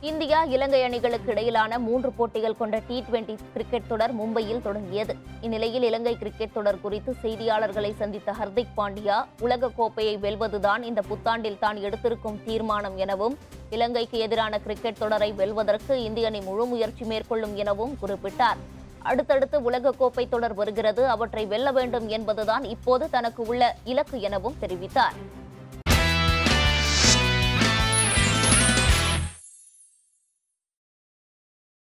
India இலங்கை அணிகளுக்கு இடையிலான 3 போட்டிகள் கொண்ட T20 கிரிக்கெட் தொடர் மும்பையில் தொடங்கியது. இந்நிலையில் இலங்கை கிரிக்கெட் தொடர் குறித்து செய்தியாளர்களை சந்தித்த ஹர்திக் பாண்டியா, உலகக்கோப்பையை வெல்வதுதான் இந்த புத்தாண்டில் தான் எடுத்திருக்கும் தீர்மானம் எனவும், இலங்கைக்கு எதிரான கிரிக்கெட் தொடரை வெல்வதற்கு இந்திய அணி முழு முயற்சி மேற்கொள்ளும் எனவும் குறிப்பிட்டார். அடுத்தடுத்து உலகக்கோப்பை தொடர் வருகிறது, அவற்றை வெல்ல வேண்டும் என்பதுதான் இப்போது தனக்கு உள்ள இலக்கு எனவும் தெரிவித்தார்.